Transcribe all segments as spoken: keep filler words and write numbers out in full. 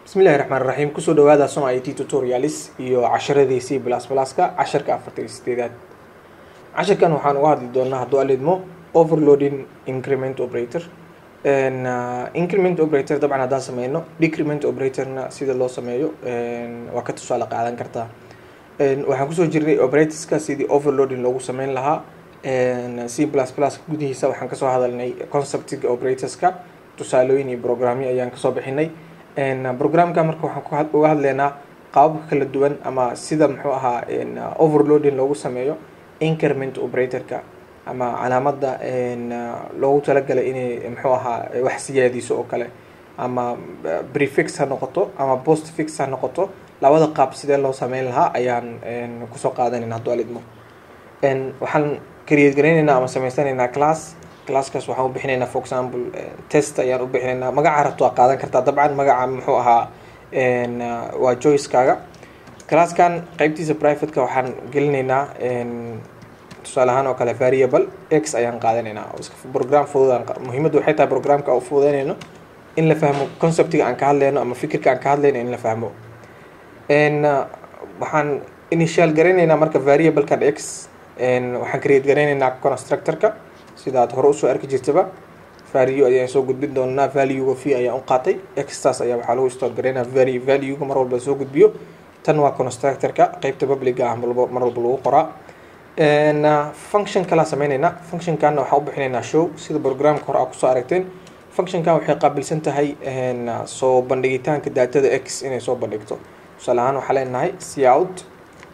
بسم الله الرحمن الرحيم كسو دوادا سوم اي تي tutorials iyo casharadii C++ ka casharka afartan iyo sideed casharkan waxaan u hadli doonaa haduu aleedmo overloading increment operator and uh, increment operator dabcan hadaan sameeyno decrement operatorna sida loo sameeyo waa ka tusaale qaadan kartaa waxaan ku soo jirnay operatorska sidii overloading loogu sameyn lahaa C++ gudihiisa waxaan ka soo hadalnay conceptiga operatorska tusaalooyin iyo programyo ayaan ka soo bixinay en programka marka waxaan ku hadleynaa qaababka kala duwan ama sida muxuu ahaa in overloading loogu sameeyo increment operatorka ama calaamada in loogu talagalay inay muxuu ahaa wax siyaadiso oo kale ama prefix ha noqoto ama postfix ha noqoto labada qaab sidee loo sameyn lahaa ayaan ku soo qaadanaynaa haduu alidmo en waxaan create gareynaynaa ama sameysanaynaa class classkaas waxaan u bixinaynaa for example test ayaan u bixinaynaa magaca rabto waa qaadan kartaa dabcan magaca muxuu ahaa en waa choice-kaaga classkan qaybtiisa private-ka waxaan gelinaynaa en tusaale ahaan oo kale variable x ayaan qaadanaynaa program fududaan muhiimaddu waxay tahay programka u fududeynayno in la fahmo conceptiga aan ka hadlayno ama fikirka aan ka hadlayno in la fahmo en waxaan initial gareynaynaa marka variable-kan x en waxaan create gareynaynaa constructor-ka sida aad hore u soo arki jirtaba value ayaan soo gudbin doonaa value-ga fee ayaan u qaatay extras ayaa waxaa lagu store gareynaa very value-ga mar walba soo gudbiyo tan waa constructor-ka qaybta public-ga ah mar walba lagu qoraa en function kala sameynayna function-kan waxaan u bixinaynaa show sida programka hore aad ku soo aragteen function-kan waxay qaabilsan tahay en soo bandhigitaanka daatada x inay soo bandhigto tusaale ahaan waxaa leenahay cout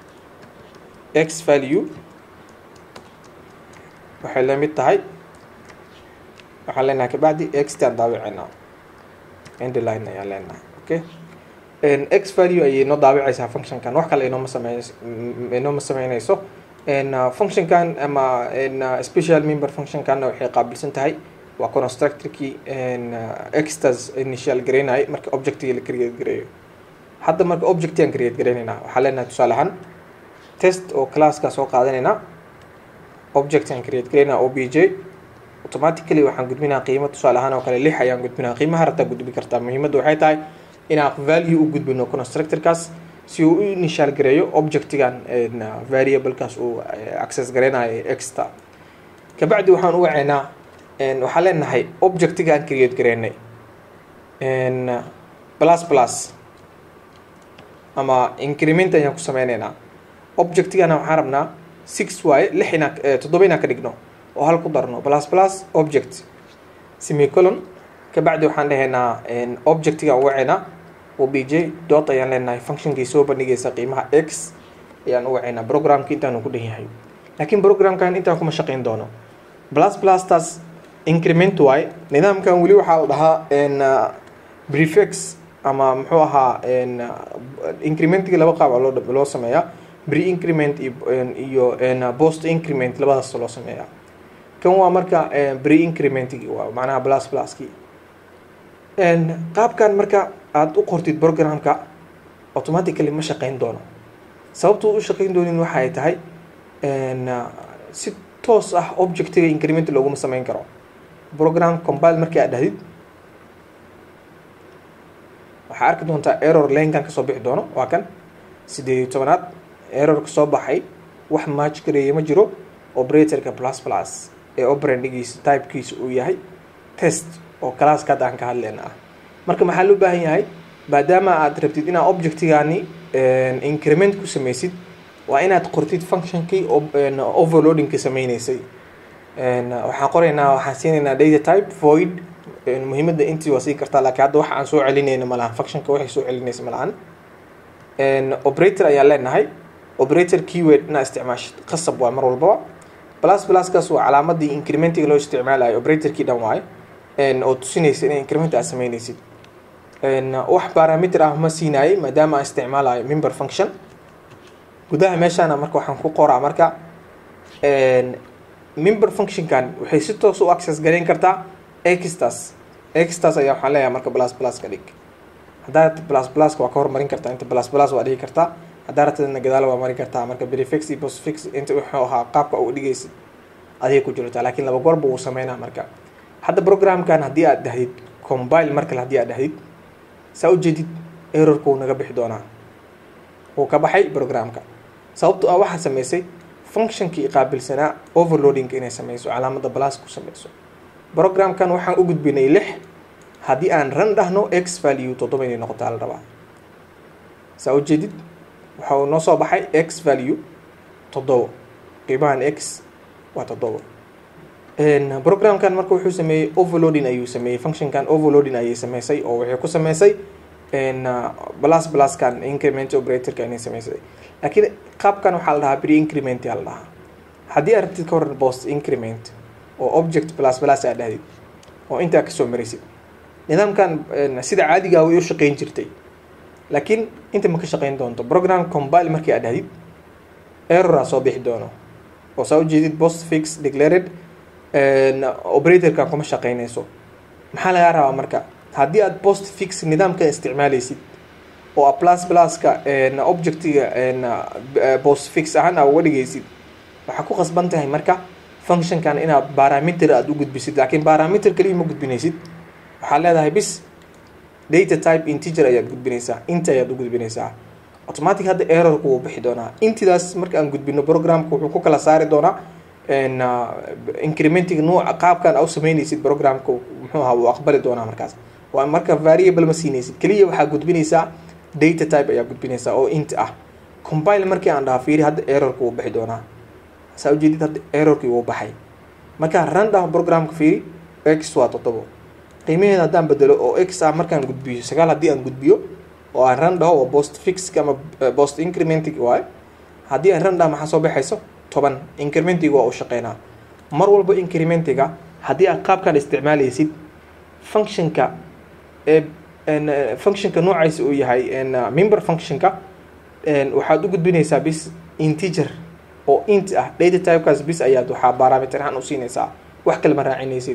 x value waxay la mid tahay waxaan leenahay kabacdi x taan daawicina endline ayaan leenahay okay en x value ayay noo daawicaysaa function-kan wax kale inooma sameynayso inooma sameynayso en function-kan ama en special member function-kan waxay qaabilsan tahay waa constructor-kii en extras initial gareynay marka object-ga la create gareeyo hadda marka object aan create gareynaynaa waxaan leenahay tusaale ahaan test oo class-ka soo qaadanaynaa object aan create gareynaa obj automatically waxaan gudbinaa qiimo tusaale ahaan oo kale lix ayaan gudbinaa qiimaha rabtaa gudbi kartaa muhiimaddu waxay tahay inaan value u gudbino constructor-kaas si uu u initial gareeyo object-gan variable-kaas uu access gareynayo extra kabacdi waxaan u wacaynaa waxaan leenahay object-ga aan create gareynay plus plus ama increment ayaan ku sameynaynaa object-gana waxaan rabnaa six waaye lix inaa toddoba inaan ka dhigno oo hal ku darno plus plus object semicolon kabacdi waxaan dhahaynaa object-ga u wacaynaa obj dot ayaan leenahay function-kii soo bandhigaysa qiimaha x ayaan u wacaynaa programkii intaanu ku dhan yahay laakiin programkan intaan kuma shaqayn doono plus plus taas increment waaye nidaamkan weli waxaa la dhahaa prefix ama muxuu ahaa incrementiga laba qaab loo loo sameeyaa pre-increment iyo post increment labadaas loo sameeyaa kan waa marka pre-increment waa macnaha plus plus ki en qaabkan marka aad u qortid programka automatically ma shaqeyn doono sababtu u shaqeyn doonin waxa ay tahay en si toos ah object-ga increment loogu sameyn karo program compile markii aad dhahdid waxa arki doontaa error lane-kan ka soo bixi doono waa kan sideed iyo tobanaad error ka soo baxay wax match gareeyo ma jiro operator-ka plus plus ee operandigiisa type-kiisa uu yahay test oo class-ka aan ka hadlayna ah marka maxaa loo baahan yahay maadaama aad rabtid inaad object-gaani increment ku sameysid waa inaad qortid function-kii overloading-ka sameynaysay waxaan qoraynaa waxaan siinaynaa data type void muhiimadda intii waa sii kartaa laakiin hadda wax aan soo celinayna ma lahan function-ka waxay soo celinaysa ma lahan operator ayaan leenahay operator keyword na isticmaashid qasab waa mar walba plus plus kaas waa calaamadii incrementiga loo isticmaalayo operator-kii dhan waaye en oo tusinaysa in increment aad sameynaysid en wax parameter ah ma siinaayay maadaama aan isticmaalayo member function gudaha meeshaana marka waxaan ku qoraa marka en member function-kan waxay si toos u access gareyn kartaa extras extras ayaa waxaan leeyahay marka plus plus ka dhig haddaad plus plus waa ka hormarin kartaa inta plus plus waa dhigi kartaa haddaa ratadna gadaal waa marin kartaa marka prefix iyo postfix inta wuxuu ahaa qaabka uu dhigaysid adiga ku jirta laakiin laba goor buu sameynaa marka hadda programkan haddii aad dhahdid compile markale haddii aad dhahdid saa ujeedid errorku naga bixi doonaa oo ka baxay programka sababtoo ah waxa sameysay functionkii qaabilsanaa overloading inay sameyso calaamada plus ku sameyso programkan waxaan u gudbinay lix haddii aan run dhahno x value toddoba inay noqoto la rabaa saa u jeedid waxa uu noo soo baxay x value toddoba qiimahan x waa toddoba een programkan marka wuxuu sameeyay overloading ayuu sameeyay functionkan overloading ayay sameysay oo waxay ku sameysay een plus plus kan increment operator ka inay sameysay laakiin qaabkan waxa la dhahaa pre increment yaa la dhahaa haddii aragtid ka hor post increment oo object plus plus aad dhahdid oo inta ka soo maraysid nidaamkan sida caadiga ah way u shaqeyn jirtay laakiin inta ma ka shaqeyn doonto program compile markii aad dhahdid error soo bixi doono oo soo jeedid postfix declared een operator ka kuma shaqeynayso maxaa laga rabaa marka haddii aad postfix nidaamka isticmaalaysid oo plus plus ka een objectiga een postfix ahaan aad uga dhigaysid waxa ku qasban tahay marka function kan inaad parameter aad u gudbisid laakiin parameter kaliya ma gudbinaysid waxa leedahay bis data type integer ayaad gudbinaysaa inta ayaad u gudbinaysaa automatic hadda error ku bixi doonaa intidaas marka aan gudbino programka wuxuu ku kala saari doonaa in incrementing nooca qaabkan aad sameynaysid programka muxuu ahaa uu aqbali doonaa markaas waa marka variable ma siinaysid kaliya waxa gudbinaysaa data type ayaa gudbinaysaa oo int ah compile markii aan dhaha fiiri hadda error ku bixi doonaa saa u jeedid hadda error kii uu baxay marka run dhaha programka fiiri x waa toddoba qiimaheeda haddaan bedelo oo x ah markaan gudbiyo sagaal haddii aan gudbiyo oo aan run dhaho waa postfix ama post incrementing waay haddii aan run dhaha maxaa soo baxayso toban incrementing waa u shaqeynaa mar walba incrementiga haddii aad qaabkan isticmaalaysid functionka ee functionka noocaisa uu yahay member functionka waxaad u gudbinaysaa bis integer oo int ah data typekaas bis ayaad waxaa parameter ahaan u siinaysaa wax kale ma raacinaysid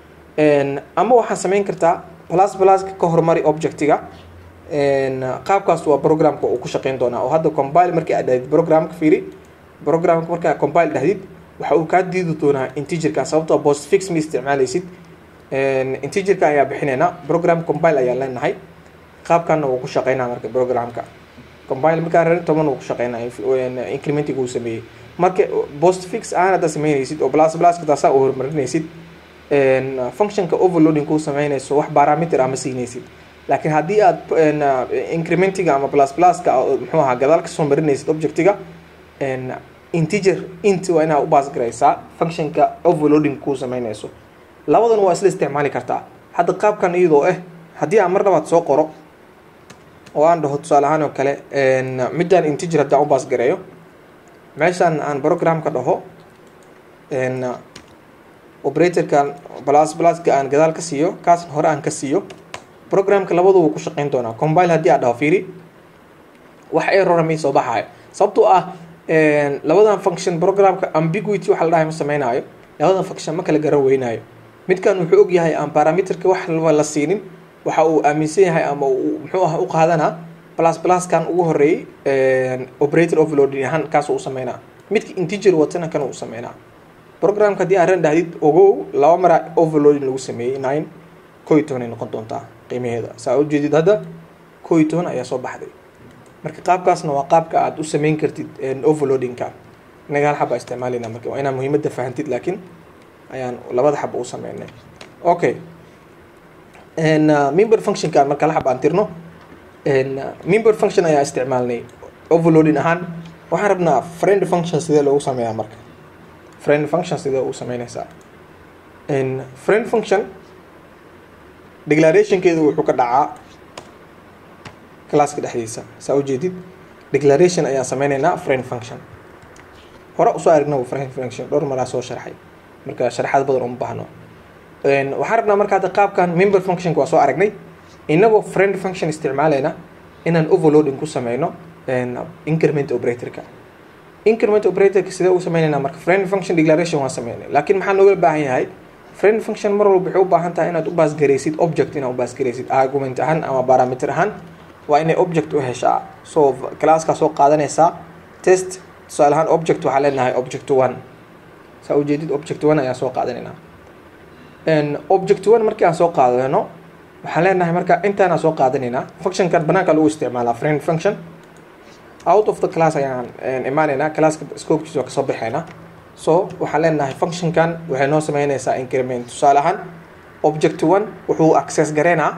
ama waxaan samayn kartaa plus plus ka hormari objectiga qaabkaas waa programka uu ku shaqeyn doonaa oo hadda compile markii aad dhahdid programka fiiri programka markaa compile dhahdid waxa uu kaa diidi doonaa integerka sababtoo postfix ma isticmaalaysid integerka ayaa bixinaynaa program compile ayaa leenahay qaabkanna wuu ku shaqeynaa marka programka compile markaa reer toban wuu ku shaqeynaa incrementing uu sameeyey marka postfix aan hadda sameynaysid oo plus plus ka taasaa u horumarinaysid functionka overloading ku sameynayso wax parameter ama siinaysid laakiin haddii aad incrementiga ama plus plus ka muxuu ahaa gadaal ka soo marinaysid objectiga integer int waa inaad u baas garaysaa functionka overloading ku sameynayso labadan waa isla isticmaali kartaa hadda qaabkan iyadoo ah haddii aan mar labaad soo qoro oo aan dhaho tusaale ahaan oo kale midaan integer haddaan u baas gareeyo meeshaan aan programka dhaho operatorkan plus plus ka aan gadaal ka siiyo kaas hore aan ka siiyo programka labadu wuu ku shaqeyn doonaa compile haddii aad dhaho fiiri wax error ma soo baxayo sababtoo ah labadan function programka ambiguity waxa la dhahay ma sameynaayo labadan function ma kala garan weynaayo midkan wuxuu og yahay aan parameterka wax walba la siinin waxa uu aaminsan yahay ama uu muxuu ah u qaadanaa plus plus kan ugu horeeyay operator overloading ahaan kaas uu sameynaa midka integer watana kan uu sameynaa programka haddii aad dhahdid ogow laba mar overloading lagu sameeyay nine kow iyo toban ay noqon doontaa qiimaheeda saa u jeedid hadda kow iyo toban ayaa soo baxday marka qaabkaasna waa qaabka aad u sameyn kartid overloadingka inaga hal xaba isticmaalina marka waa inaa muhiimadda fahantid laakiin ayaan labada xaba u sameynay okay member function kan marka la xaba aan tirno member function ayaa isticmaalnay overloading ahaan waxaan rabnaa friend function sidee loogu sameeyaa marka friend function sidee u sameynaysaa friend function declarationkeedu wuxuu ka dhacaa classka dhexdiisa saa u jeedid declaration ayaa sameynaynaa friend function hore usoo aragnaa friend function dhowr maraa soo sharxay marka sharaxaad badan uma baahno waxaan rabnaa marka hadda qaabkan member functionka waa soo aragnay inagoo friend function isticmaalayna inaan overloading ku sameyno increment operatorka increment operatorka sidee u sameynaynaa marka friend function declaration waan sameynay laakiin maxaa nooga baahan yahay friend function mar walba waxay u baahan tahay inaad u baas garaysid object inaad u baas garaysid argument ahaan ama parameter ahaan waa inay object u heshaa so classka soo qaadanaysaa test tusaale ahaan object waxaa leenahay object one saa u jeedid object one ayaa soo qaadanaynaa object one markii aan soo qaadano waxaan leenahay marka intaana soo qaadanayna functionkan banaanka lagu isticmaalaa friend function out of the class ayaan imaanaynaa classka scopekiisa waa kasoo baxayna so waxaan leenahay functionkan waxay noo sameynaysaa increment tusaale ahaan object one wuxuu access gareynaa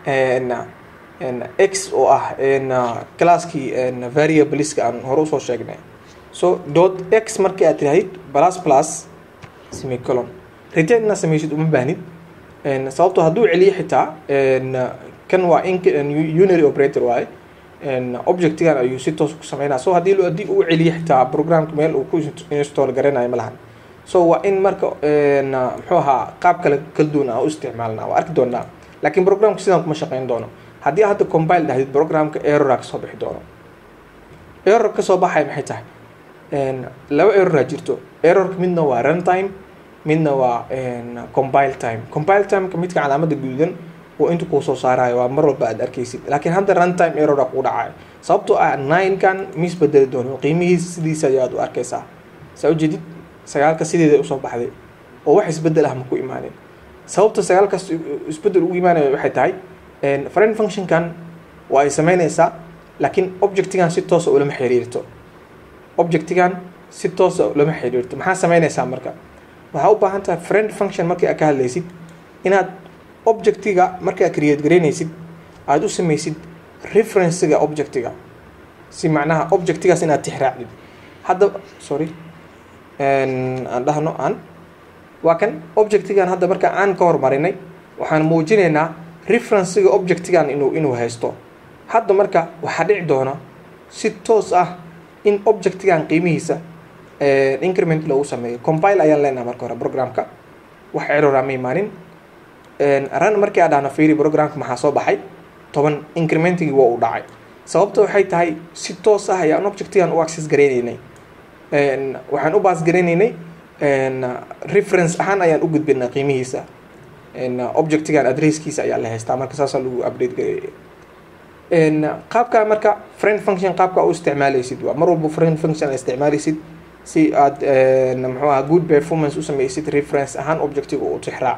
x oo ah classkii variableska aan hore usoo sheegnay so dot x markii aad tiraahid plus plus semicolon returnna sameysid uma baahnid sababtoo hadduu celiyo xitaa kan waa unary operator waaye objectigan ayuu si toos ku sameynaa so haddii haddii uu celiyo xitaa programka meel uu ku install garanayo ma lahan so waa in marka muxuu ahaa qaab kale kala duwan ah u isticmaalnaa waa arki doonaa laakiin programka sidaan kuma shaqeyn doono haddii hadda compile dhahdid programka error kasoo bixi doono error kasoo baxay maxay tahay laba error jirto errorka midna waa runtime midna waa compile time compile timeka midka calaamada guduudan oo inta kuu soo saarayo waa mar walba aad arkaysid laakiin hadda runtime error kuu dhacayo sababtoo ah nine kan mis bedeli doono qiimihiisa sidiisa ayaad u arkaysaa saa ujeedid sagaalka sideeda usoo baxday oo wax isbedel ah ma ku imaanin sababta sagaalkaas isbedel ugu imaanayo waxay tahay friend functionkan waa ay sameynaysaa laakiin objectigan si toosa ulama xiriirto objectigan si toosa ulama xiriirto maxaa sameynaysaa marka waxaa u baahan tahay friend function markii aad ka hadlaysid inaad objectiga markii aad create garaynaysid aada u samaysid referencega objectiga si macnaha objectigaas inaad tixraacdid hadda sorry aan dhahno aan waa kan objectigan hadda marka aan ka hormarinay waxaan muujinaynaa referencega objectigan inuu inuu haysto hadda marka waxaa dhici doona si toos ah in objectigan qiimihiisa increment lagu sameeyo compile ayaan leenahay marka hore programka wax error ama imaanin run markii aan dhahno fiiri programka maxaa soo baxay toban incrementigii waa uu dhacay sababta waxay tahay si toos ah ayaan objectigan u access garaynaynay waxaan u baas garaynaynay reference ahaan ayaan u gudbinaa qiimihiisa objectigan addresskiisa ayaa la haystaa marka saasaa lagu update gareeyay qaabka marka friend function qaabka u isticmaalaysid waa mar walba friend function aad isticmaalaysid si aad muxuu ahaa good performance u sameysid reference ahaan objectiga u tixraac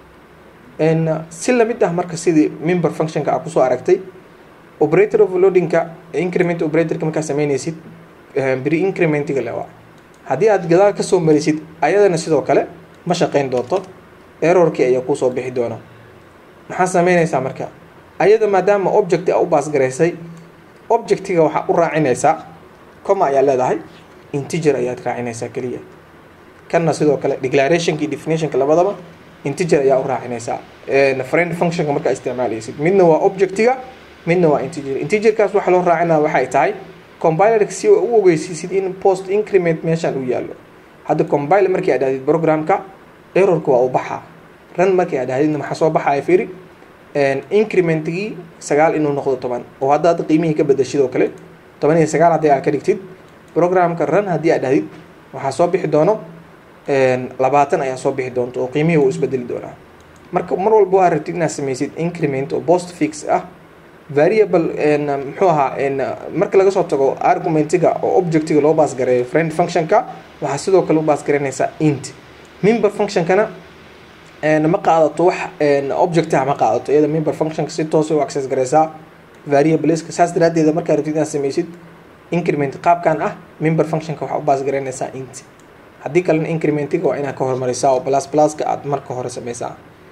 si lamid ah marka sidii member functionka aad kusoo aragtay operator overloadingka increment operatorka markaa sameynaysid pre incrementiga le waa haddii aad gadaal kasoo marisid ayadana sidoo kale ma shaqeyn doonto errorkii ayaa kusoo bixi doona maxaa sameynaysaa marka ayada maadaama object a u baas garaysay objectiga waxaa u raacinaysaa coma ayaa leedahay integer ayaad raacinaysaa keliya kanna sidoo kale declarationka iyo definitionka labadaba integer ayaa u raacinaysaa friend functionka markaa isticmaalaysid midna waa objectiga midna waa integer integerkaas waxa loo raacinaa waxay tahay compilerka si u ogeysiisid in post increment meeshaan u yaallo hadda compiler markii aad dhahdid programka errorka waa u baxaa run markii aad dhahdidna maxaa soo baxaya fiiri incrementigii sagaal inuu noqdo toban oo hadda hadda qiimihii ka bedashid oo kale toban iyo sagaal haddii aad ka dhigtid programka run haddii aad dhahdid waxaa soo bixi doono labaatan ayaa soo bixi doonto oo qiimihii uu isbedeli doonaa marka mar walba waa rabtid inaad samaysid increment oo post fix ah variable muxuu ahaa marka laga soo tago argumentiga oo objectiga loo baas gareeyo friend functionka waxaa sidoo kale u baas garanaysaa int member functionkana ma qaadato wax objectaha ma qaadato iyada member functionka si toos u access garaysaa variableska saas daraadeeda markaa rabtid inaad samaysid increment qaabkan ah member functionka waxaa u baas garanaysaa int haddii kalena incrementiga waa inaad ka hormarisaa oo plus pluska aad marka hore samaysaa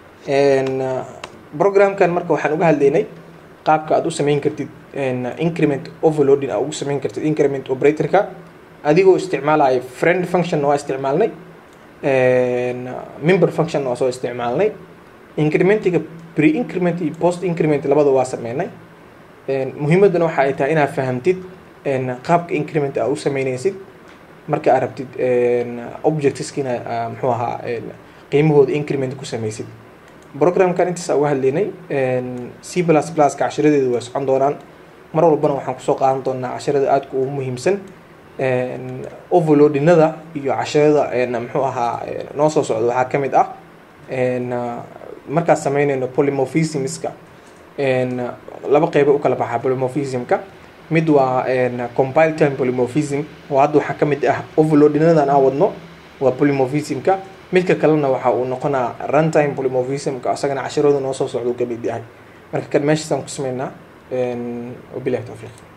programkan marka waxaan uga hadlaynay qaabka aad u samayn kartid increment overloading aad ugu samayn kartid increment operatorka adigoo isticmaalaya friend function waa isticmaalnay member function waa soo isticmaalnay incrementiga pre increment iyo post increment labada waa sameynay muhiimadana waxa ay tahay inaad fahamtid qaabka increment aad u samaynaysid marka aad rabtid objectiveskiina muxuu ahaa qiimahooda increment ku samaysid programkan intaas uga hadlaynay c plus plus ka cashiradeedu waa socon doonaan mar walbana waxaan kusoo qaadan doonaa cashirada aadka ugu muhiimsan overloadinada iyo cashirada muxuu ahaa noo soo socda waxaa ka mid ah markaas sameynayno polymorphismska laba qeyba u kala baxaa polymorphismka mid waa compile time polymorphism oo hadda waxaa ka mid ah overloadinadan aan wadno waa polymorphismka midka kalena waxa uu noqonaa runtime polymorphism ka asagana casharadu noo soo socdo ka mid yahay marka kan meesha san ku sameynaa een wabillahi tawfiiq